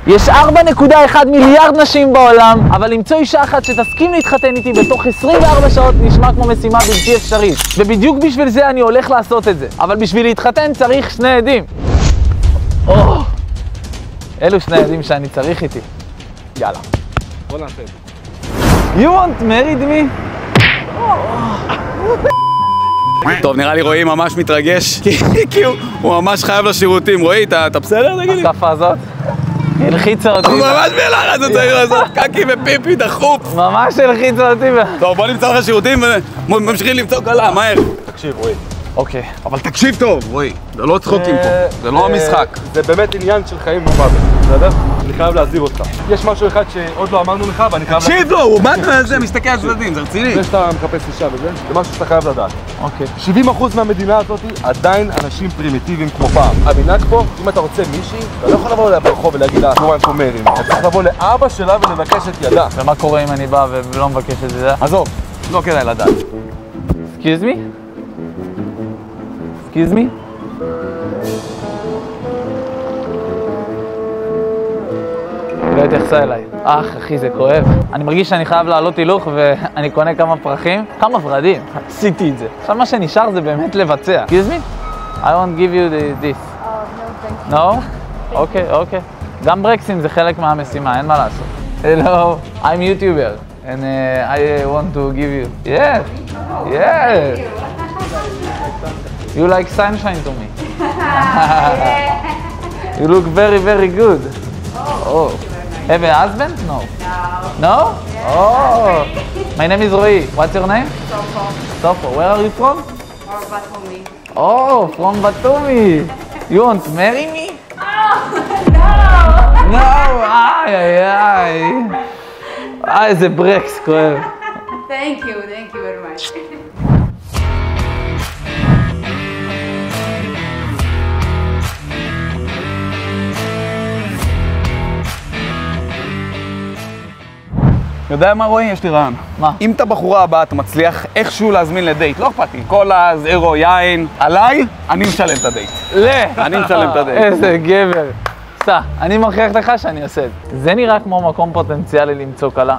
יש 4.1 מיליארד נשים בעולם, אבל למצוא אישה אחת שתסכים להתחתן איתי בתוך 24 שעות נשמע כמו משימה בלתי אפשרית. ובדיוק בשביל זה אני הולך לעשות את זה. אבל בשביל להתחתן צריך שני עדים. אלו שני עדים שאני צריך איתי. יאללה. בוא נעשה את זה. You want married me? טוב, נראה לי רועי ממש מתרגש, כי הוא ממש חייב לשירותים. רועי, אתה בסדר? תגיד לי. השפה הזאת הלחיצה אותי. הוא ממש בלחץ, הוא צריך לעשות קקי ופיפי דחוף. ממש הלחיצה אותי. טוב, בוא נמצא לך שירותים וממשיכים למצוא קלה, מהר. תקשיב, רועי. אוקיי. אבל תקשיב טוב, רועי, זה לא צחוקים פה, זה לא המשחק. זה באמת עניין של חיים ומוות, בסדר? אני חייב להזהיר אותך. יש משהו אחד שעוד לא אמרנו לך ואני חייב... תקשיב לו, הוא באת מזה, מסתכל על צדדים, זה רציני. זה שאתה מחפש אישה וזה, זה משהו שאתה חייב לדעת. אוקיי. 70% מהמדינה הזאת עדיין אנשים פרימיטיביים כמו פעם. המנהג פה, אם אתה רוצה מישהי, אתה לא יכול לבוא אליה ברחוב ולהגיד לה, "You want to marry me". אתה צריך לבוא לאבא שלה ולבקש את ידה. ומה קורה אם אני בא ולא מבקש את זה? עזוב, לא כדאי לדעת. Excuse me? Excuse me? לא התייחסה אליי. אחי, זה כואב. אני מרגיש שאני חייב לעלות הילוך ואני קונה כמה פרחים, כמה ורדים. עשיתי את זה. עכשיו מה שנשאר זה באמת לבצע. Excuse me? I won't give you this. No, thank you. No? אוקיי. גם ברקסים זה חלק מהמשימה, אין מה לעשות. Hello, I'm YouTuber and I want to give you. Yes. You like sunshine to me. You look very, very good. Oh. Have a husband? No. No? Oh. My name is Roy. What's your name? Sofo. Where are you from? Batumi. Oh, from Batumi. You want to marry me? No. איזה ברקס כואב. Thank you very much. יודע מה רועי? יש לי רעיון. מה? אם את הבחורה הבאה אתה מצליח איכשהו להזמין לדייט, לא אכפת לי, קולה, זירו, יין, עליי, אני משלם את הדייט. אני משלם את הדייט. איזה גבר. סע, אני מכריח לך שאני עושה את זה. זה נראה כמו מקום פוטנציאלי למצוא קלה.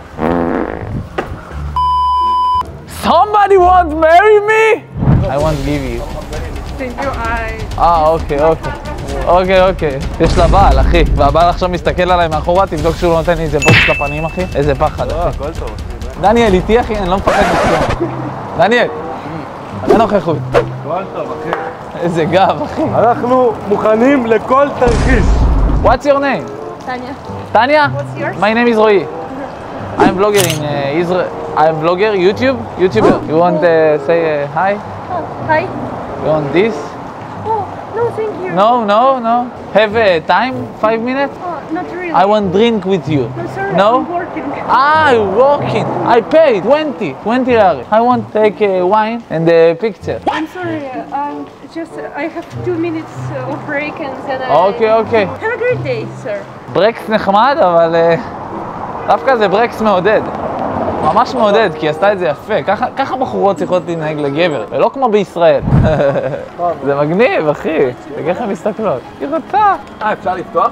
Somebody want to marry me? I want to give you. Thank you. אוקיי. יש לה בעל, אחי. והבעל עכשיו מסתכל עליי מאחורה, תבדוק שהוא לא נותן לי איזה בוקס לפנים, אחי. איזה פחד, אחי. הכל טוב. דניאל, איתי, אחי, אני לא מפחד מכלום. דניאל, אין נוכחות. הכל טוב, אחי. איזה גב, אחי. אנחנו מוכנים לכל תרחיש. What's your name? Tanya. Tanya? What's yours? My name is Roy. I'm vlogger in Israel. I'm vlogger, YouTuber. You want to say hi? Oh, hi. You want this? Oh, no, thank you. No. Have time? 5 minutes? Oh, not really. I want drink with you. No, sorry, No? I'm working. I'm working. I paid 20 lari. I want to take a wine and a picture. I'm sorry, I have 2 minutes of break and then אוקיי. Have a great day, sir. ברקס נחמד, אבל דווקא זה ברקס מעודד. ממש מעודד, כי עשתה את זה יפה. ככה בחורות צריכות להתנהג לגבר, ולא כמו בישראל. זה מגניב, אחי. תגיד איך הן מסתכלות. היא רוצה. אפשר לפתוח?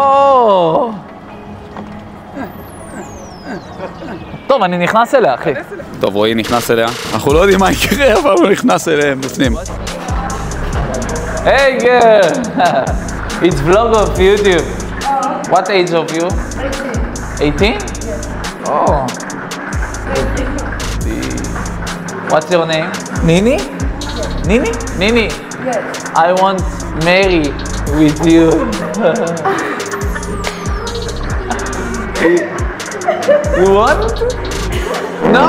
טוב, אני נכנס אליה, אחי. טוב, רועי נכנס אליה. אנחנו לא יודעים מה יקרה, אבל הוא נכנס אליהם בפנים. Hey girl! It's vlog of YouTube. What age of you? 18? Oh. What's your name? Nini? Nini? Yes. I want marry with you. You want? No?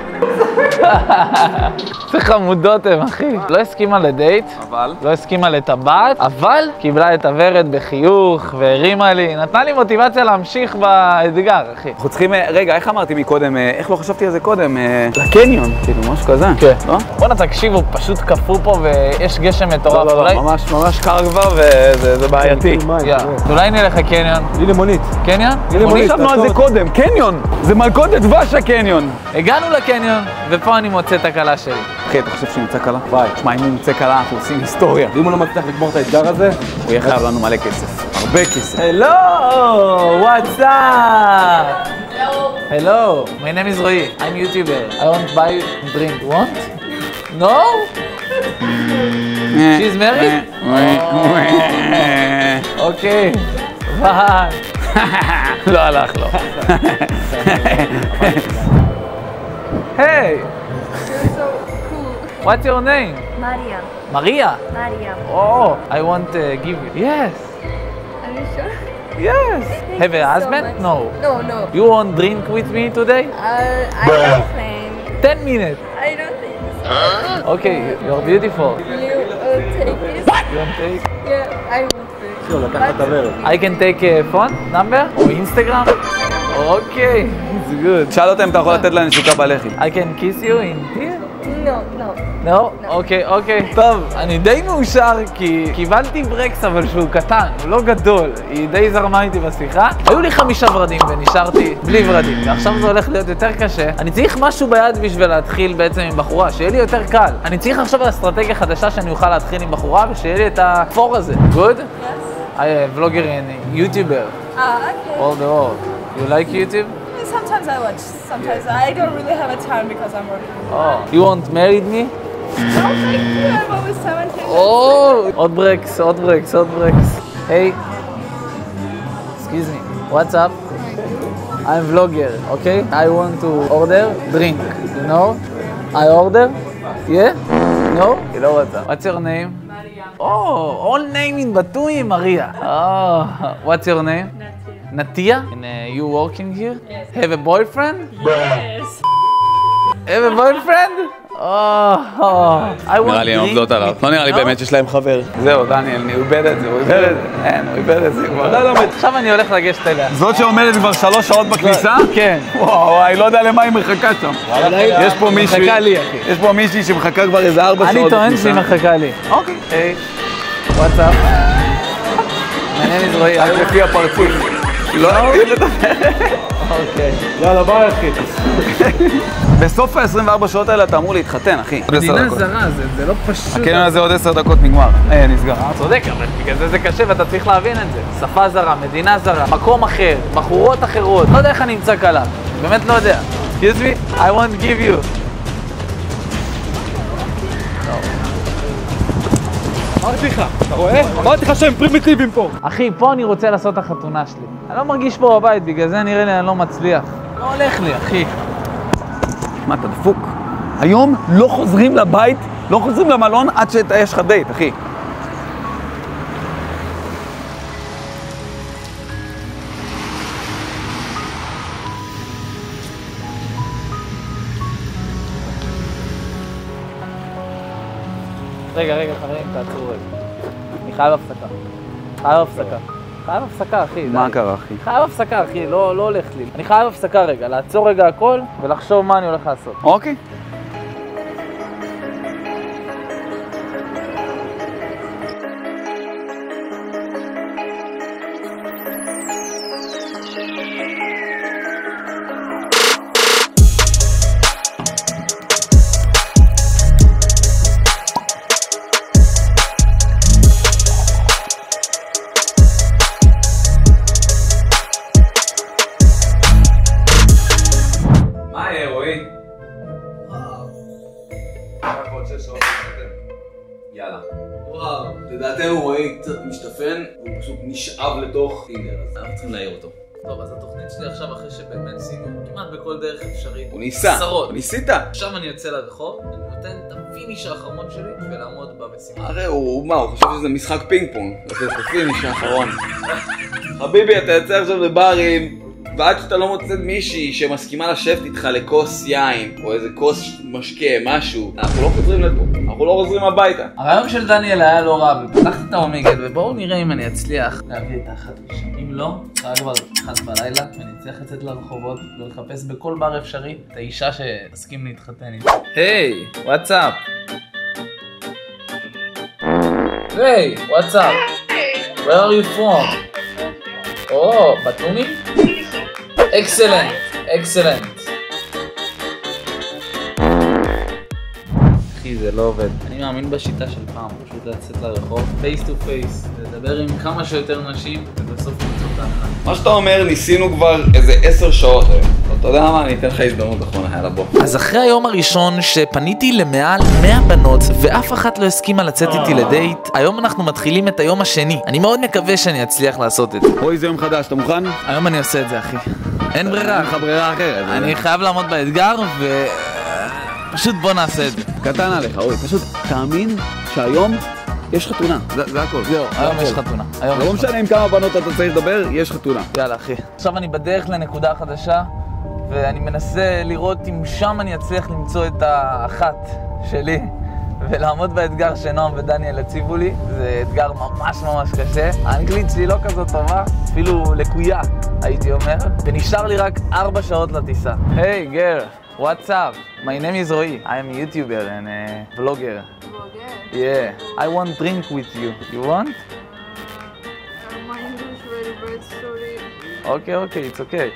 זה חמודות הם, אחי. לא הסכימה לדייט, לא הסכימה לטבעת, אבל קיבלה את הוורד בחיוך והרימה לי, נתנה לי מוטיבציה להמשיך באתגר, אחי. אנחנו צריכים, רגע, איך אמרתי מקודם, איך לא חשבתי על זה קודם? לקניון, כאילו, משהו כזה. כן. לא? בוא'נה, תקשיבו, פשוט קפוא פה ויש גשם מטורף. לא, ממש קר כבר וזה בעייתי. אולי נלך לקניון. הנה מונית. קניון? חשבנו על זה קודם, קניון! זה מלכודת דבש הקניון! הגענו לקניון, ופה אני מוצא את הקלה שלי. אחי, אתה חושב שנמצא קלה? ביי. תשמע, אם הוא נמצא קלה, אנחנו עושים היסטוריה. ואם הוא לא מצליח לגמור את האתגר הזה, הוא יהיה חייב לנו מלא כסף. הרבה כסף. Hello! what's up? Hello, my name is Roy. I'm YouTuber. I want to buy drink. Want? No? She's married? Okay. Bye. לא הלך לו. Hey, You're so cool. what's your name? Maria. Maria. Maria. Oh, I want to give you. Yes. Are you sure? Yes. Have a you so husband? much. No. No. You want drink with me today? I don't think. 10 minutes. I don't think so. Okay, you're beautiful. Will you take this? You want to take? Yeah, I will take. I can take a phone number or Instagram? Okay, it's good. שאל אותם אם אתה יכול לתת לה נשיקה בלחי. I can kiss you in here? No. No? אוקיי. טוב, אני די מאושר כי קיבלתי ברקס אבל שהוא קטן, הוא לא גדול. היא די זרמה איתי בשיחה. היו לי 5 ורדים ונשארתי בלי ורדים, ועכשיו זה הולך להיות יותר קשה. אני צריך משהו ביד בשביל להתחיל בעצם עם בחורה, שיהיה לי יותר קל. אני צריך לחשוב על אסטרטגיה חדשה שאני אוכל להתחיל עם בחורה ושיהיה לי את הפור הזה. Good? Yes. I am vlogger and YouTuber Okay. all the world. You like YouTube? Sometimes I watch. Sometimes I don't really have a time because I'm working. Oh. You want marry me? No, thank you. I'm always 17. Oh! עוד ברקס. Hey. Excuse me. What's up? I'm vlogger, okay? I want to order drink, you know? I order? Yeah? No? You know what's up. What's your name? Maria. Oh, all name in Batui, Maria. Oh, what's your name? Natia. And you working here? Yes. Have a boyfriend? Yes. Have a boyfriend? I want נראה לי הן עובדות עליו. לא נראה לי באמת שיש להם חבר. זהו, דניאל, הוא איבד את זה, הוא איבד את זה כבר. עכשיו אני הולך לגשת אליה. זאת שעומדת כבר 3 שעות בכניסה? כן. וואי, לא יודע למה היא מחכה שם. יש פה מישהי, מחכה לי, אחי. יש פה מישהי שמחכה כבר איזה 4 שעות בכניסה. אני טוען שהיא מחכה לי. אוקיי. היי, what's up? מעניין לזרועי. רק לפי הפרצוף. לא יודעים לדבר. אוקיי. יאללה, ביי אחי. בסוף ה-24 שעות האלה אתה אמור להתחתן, אחי. מדינה זרה, זה לא פשוט. הקניון הזה עוד 10 דקות נגמר. נסגר. צודק, אבל בגלל זה קשה ואתה צריך להבין את זה. שפה זרה, מדינה זרה, מקום אחר, בחורות אחרות. לא יודע איך אני אמצא קלה. באמת לא יודע. Excuse me, I want to give you. אמרתי לך, אתה רואה? אמרתי לך שהם פרימיטיביים פה. אחי, פה אני רוצה לעשות את החתונה שלי. אני לא מרגיש פה בבית, בגלל זה נראה לי אני לא מצליח. לא הולך לי, אחי. מה, אתה דפוק? היום לא חוזרים לבית, לא חוזרים למלון עד שיש לך דייט, אחי. רגע, חברים, תעצרו רגע. אני חייב הפסקה, אחי. מה קרה, אחי? חייב הפסקה, אחי, לא הולך לי. אני חייב הפסקה רגע, לעצור רגע הכל ולחשוב מה אני הולך לעשות. אוקיי. יאללה. וואו, לדעתנו רועי קצת משתפן, הוא פשוט נשאב לתוך טינדר, אז אנחנו צריכים להעיר אותו. טוב, אז התוכנית שלי עכשיו, אחרי שבאמת ניסינו כמעט בכל דרך אפשרית. הוא ניסה. עשרות. ניסית. עכשיו אני יוצא לרחוב, אני נותן את הפיניש האחרון שלי ולעמוד במשימה. הרי הוא חושב שזה משחק פינג פונג. לתת את הפיניש האחרון. חביבי, אתה יוצא עכשיו לברים, ועד שאתה לא מוצא מישהי שמסכימה לשבת איתך לכוס יין, או איזה כוס משקה, משהו, אנחנו לא חוזרים לפה, אנחנו לא חוזרים הביתה. הרעיון של דניאל היה לא רע, ופתחתי את האומיגד, ובואו נראה אם אני אצליח להביא את האחת ראשון. אם לא, קרה כבר 1 בלילה, ואני צריך לצאת לרחובות ולחפש בכל בר אפשרי את האישה שתסכים להתחתן איתה. היי, what's up? היי, what's up? Where are you from? Oh, Batumi? Excellent. אחי, זה לא עובד. אני מאמין בשיטה של פעם, פשוט לצאת לרחוב, face to face, לדבר עם כמה שיותר נשים, ובסוף למצוא מה שאתה אומר, ניסינו כבר איזה 10 שעות היום. אתה יודע מה? אני אתן לך הזדמנות אחרונה, יאללה בוא. אז אחרי היום הראשון שפניתי למעל 100 בנות ואף אחת לא הסכימה לצאת איתי לדייט, היום אנחנו מתחילים את היום השני. אני מאוד מקווה שאני אצליח לעשות את זה. רועי, זה יום חדש, אתה מוכן? היום אני עושה את זה, אחי. אין ברירה. אין לך ברירה אחרת. אני חייב לעמוד באתגר פשוט בוא נעשה את זה. קטן עליך, רועי, פשוט תאמין שהיום יש חתונה, זה הכל. זהו, היום יש חתונה. לא משנה עם כמה בנות אתה צריך לדבר, יש חתונה. יאללה, אחי. עכשיו אני בדרך לנקודה חדשה, ואני מנסה לראות אם שם אני אצליח למצוא את האחת שלי, ולעמוד באתגר שנועם ודניאל הציבו לי. זה אתגר ממש ממש קשה. האנגלית שלי לא כזאת טובה, אפילו לקויה, הייתי אומר. ונשאר לי רק 4 שעות לטיסה. היי, גר. What's up? My name is Roy. I am a YouTuber and a vlogger. Vlogger? Yeah. I want drink with you. You want? My English very bad, sorry. Okay, it's okay.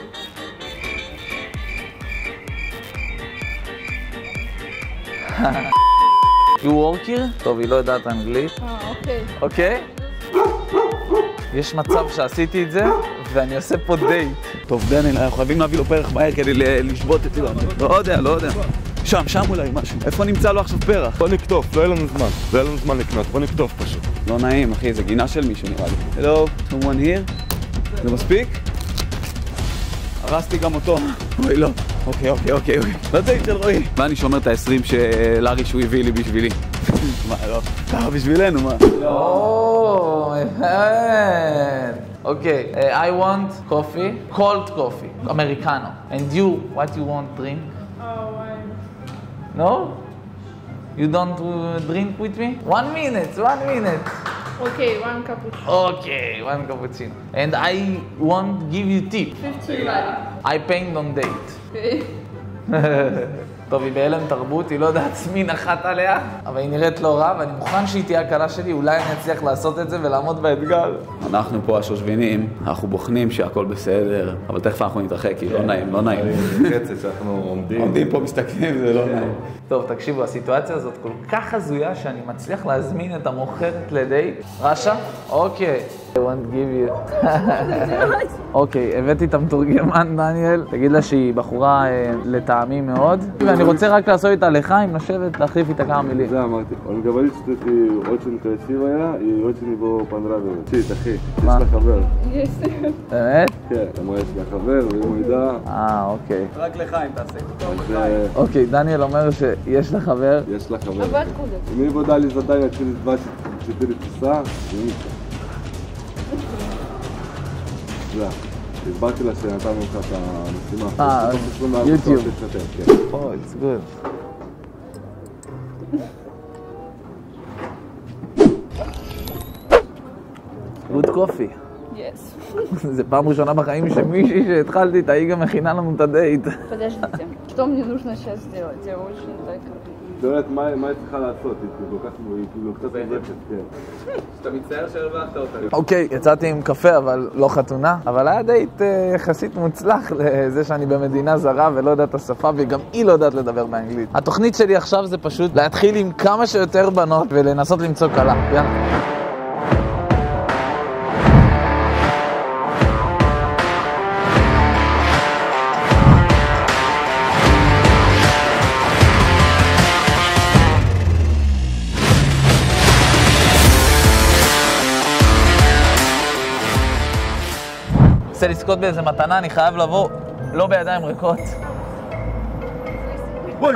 You work here? טוב, היא לא יודעת אנגלית. אוקיי. אוקיי? יש מצב שעשיתי את זה, ואני עושה פה דייט. טוב, דניאל, אנחנו חייבים להביא לו פרח מהר כדי לשבות את זה. לא יודע. שם אולי משהו. איפה נמצא לו עכשיו פרח? בוא נקטוף, לא יהיה לנו זמן. לא יהיה לנו זמן לקנות, בוא נקטוף פשוט. לא נעים, אחי, זה גינה של מישהו נראה לי. Hello, someone here? זה מספיק? הרסתי גם אותו. אוי, לא. אוקיי. לא דייט של רועי. ואני שומר את ה-20 שלארי שהוא הביא לי בשבילי. מה, לא? ככה בשבילנו, מה? Oh, okay, I want coffee, cold coffee, Americano. And you, what you want drink? No? You don't drink with me? 1 minute. Okay, 1 cappuccino. Okay, 1 cappuccino. And I won't give you tip. 15 lari. I paid on date. Okay. טוב, היא בהלם תרבות, היא לא יודעת מי נחת עליה, אבל היא נראית לא רע, ואני מוכן שהיא תהיה הקלה שלי, אולי אני אצליח לעשות את זה ולעמוד באתגר. אנחנו פה השושבינים, אנחנו בוחנים שהכל בסדר, אבל תכף אנחנו נתרחק, כי לא נעים. חצי שאנחנו עומדים פה, מסתכלים, זה לא נעים. טוב, תקשיבו, הסיטואציה הזאת כל כך הזויה שאני מצליח להזמין את המוכרת לדייט. רשא? אוקיי. I want to give you. אוקיי, הבאתי את המתורגמן, דניאל. תגיד לה שהיא בחורה לטעמי מאוד. ואני רוצה רק לעשות איתה לחיים, לשבת, להחליף איתה כמה מילים. זה אמרתי. Он говорит, что ты очень красивая и очень его понравилась. שיט, אחי, יש לה חבר. Yes. באמת? כן, אמרה יש לה חבר, ואם הוא ידע... אוקיי. רק לחיים, תעשה. אוקיי, דניאל אומר שיש לה חבר. יש לה חבר. А вы откуда? Мы его дали задание через 24 часа, извините. זה, הסברתי לה שנתנו לך את המשימה. יוטיוב. כן. Oh, it's good. Good coffee. Yes. זה פעם ראשונה בחיים שמישהי שהתחלתי איתה, היא גם מכינה לנו את הדייט. Подождите, что мне нужно сейчас сделать? Я очень так... שואלת מה היא צריכה לעשות, היא כאילו קצת מוזקת, כן. שאתה מצטער שהרווחת אותה. אוקיי, יצאתי עם קפה, אבל לא חתונה. אבל היה דייט יחסית מוצלח לזה שאני במדינה זרה ולא יודעת את השפה, וגם היא לא יודעת לדבר באנגלית. התוכנית שלי עכשיו זה פשוט להתחיל עם כמה שיותר בנות ולנסות למצוא קלה. יאללה. רוצה לזכות באיזה מתנה, אני חייב לבוא לא בידיים ריקות. בואי!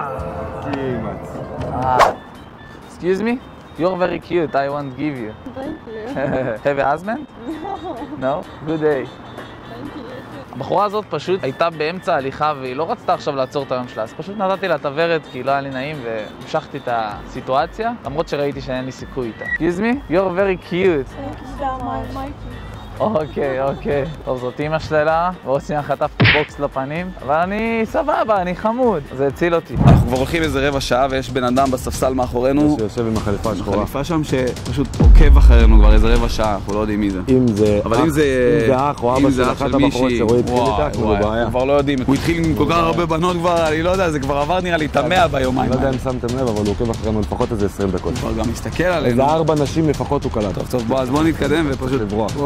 Excuse me? You're very cute, I won't give you. Thank you. Have a husband? No? Good day. הבחורה הזאת פשוט הייתה באמצע ההליכה והיא לא רצתה עכשיו לעצור את היום שלה, אז פשוט נתתי לה תוורת כי לא היה לי נעים והמשכתי את הסיטואציה, למרות שראיתי שאין לי סיכוי איתה. Excuse me? You're very cute. Thank you so much. אוקיי. טוב, זאת אמא שלה, ועוד שנייה חטפתי בוקס לפנים, אבל אני סבבה, אני חמוד. זה הציל אותי. אנחנו כבר הולכים איזה רבע שעה ויש בן אדם בספסל מאחורינו. שיושב עם החליפה השחורה. חליפה שם שפשוט עוקב אחרינו כבר איזה רבע שעה, אנחנו לא יודעים מי זה. אם זה אח או אבא של אחת הבחורות שרועי התחיל איתה, אנחנו בבעיה. כבר לא יודעים. הוא התחיל עם כל כך הרבה בנות כבר, אני לא יודע, זה כבר עבר נראה לי את 100 ביומיים. לא יודע אם שמתם לב, אבל הוא עוקב אחרינו לפחות איזה 20 דקות. כבר גם מסתכל עלינו. איזה 4 נשים לפחות הוא קלט. טוב, אז בואו נתקדם ופשוט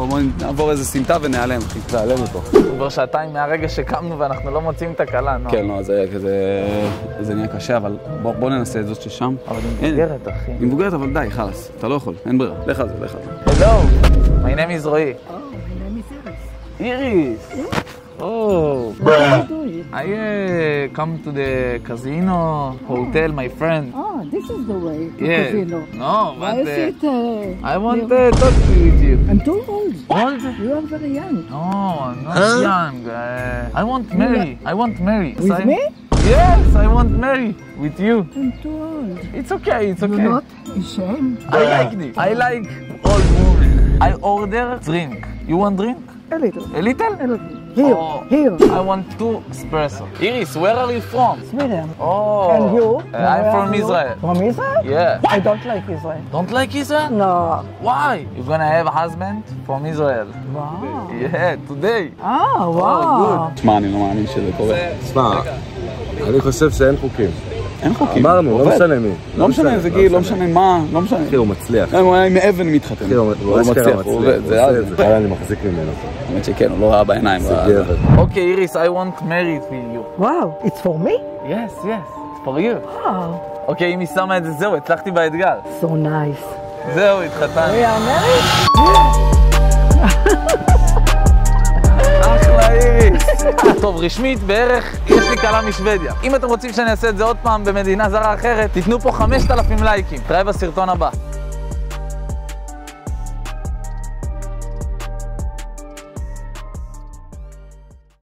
בוא נעבור איזה סמטה ונעלם, אחי. נעלם אותו. כבר שעתיים מהרגע שקמנו ואנחנו לא מוצאים את הכלה, נו. כן, לא, זה נהיה קשה, אבל בוא ננסה את זאת ששם. אבל היא מבוגרת, אחי. היא מבוגרת, אבל די, חלאס. אתה לא יכול, אין ברירה. לך על זה, לך על זה. Hello, my name is Roy. Oh, my name is Iris. Iris. Oh. What are you doing? I come to the casino, hotel, my friend. Oh, this is the way to Yeah. casino. No, Why but is it? I want to talk with you. I'm too old. Old? You are very young. No, I'm not young. I want Mary. I want Mary. With me? Yes, I want Mary with you. I'm too old. It's okay, it's okay. You're not ashamed? I like this. I like old women. I order drink. You want drink? A little. A little? A little. Here. Oh, Here. I want 2 espresso. Iris, where are you from? Sweden. Oh. And you? I'm Where from are you? Israel. From Israel? Yeah. I don't like Israel. Don't like Israel? No. Why? You're gonna have a husband from Israel. Wow. Yeah, today. Ah, wow. תשמע, אני לא מאמין שזה קורה. תשמע, אני חושב שאין חוקים. אין חוקים. אמרנו, לא משנה מי. לא משנה איזה גיל, לא משנה מה, לא משנה. אחי, הוא מצליח. הוא היה עם אבן מתחתן. אחי, הוא מצליח, הוא עובד, זה עושה אז. את זה. אני מחזיק ממנו. האמת שכן, הוא לא ראה בעיניים. זה גבר. Okay, Iris, I want married with you. Wow. It's for me? Yes, yes, it's for you. Wow. אוקיי, אם היא שמה את זה, זהו, הצלחתי באתגר. So nice. זהו, התחתן. We are married? אחלה איריס. טוב, רשמית בערך יש לי קלה משוודיה. אם אתם רוצים שאני אעשה את זה עוד פעם במדינה זרה אחרת, תיתנו פה 5,000 לייקים. תראה בסרטון הבא.